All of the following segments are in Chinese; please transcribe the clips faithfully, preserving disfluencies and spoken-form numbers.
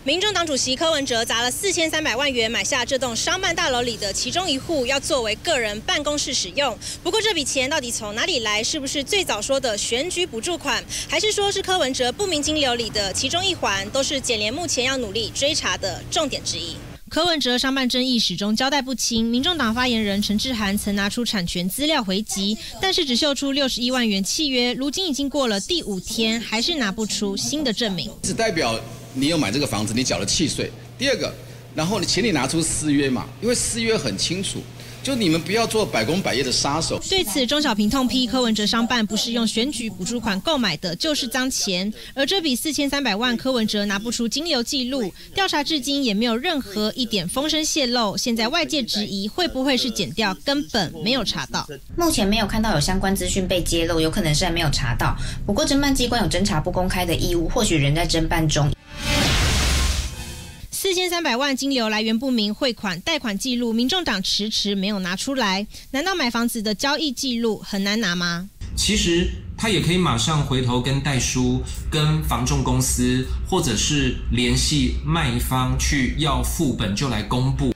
民众党主席柯文哲砸了四千三百万元买下这栋商办大楼里的其中一户，要作为个人办公室使用。不过这笔钱到底从哪里来？是不是最早说的选举补助款，还是说是柯文哲不明金流里的其中一环？都是检联目前要努力追查的重点之一。 柯文哲商办争议始终交代不清，民众党发言人陈志涵曾拿出产权资料回击，但是只秀出六十一万元契约，如今已经过了第五天，还是拿不出新的证明。 只代表你有买这个房子，你缴了契税。第二个，然后你请你拿出私约嘛，因为私约很清楚。 就你们不要做百工百业的杀手。 对此，钟小平痛批柯文哲商办不是用选举补助款购买的，就是脏钱。而这笔四千三百万，柯文哲拿不出金流记录，调查至今也没有任何一点风声泄露。现在外界质疑会不会是检调根本没有查到？ 目前没有看到有相关资讯被揭露，有可能是还没有查到。不过侦办机关有侦查不公开的义务，或许仍在侦办中。 四千三百万金流来源不明，汇款、贷款记录，民众党迟迟没有拿出来。难道买房子的交易记录很难拿吗？ 其实他也可以马上回头跟代书、跟房仲公司，或者是联系卖方去要副本，就来公布。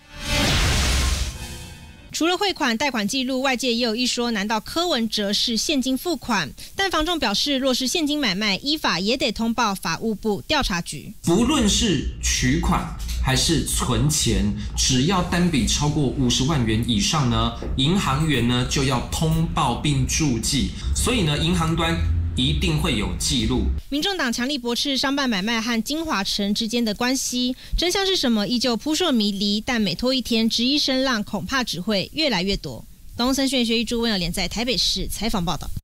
除了汇款、贷款记录，外界也有一说，难道柯文哲是现金付款？但房仲表示，若是现金买卖，依法也得通报法务部调查局。 不论是取款还是存钱，只要单笔超过五十万元以上呢，银行员呢就要通报并注记。所以呢，银行端 一定会有记录。 民众党强力驳斥商办买卖和金华城之间的关系，真相是什么？依旧扑朔迷离。但每拖一天，质疑声浪恐怕只会越来越多。东森宣学一朱温有连在台北市采访报道。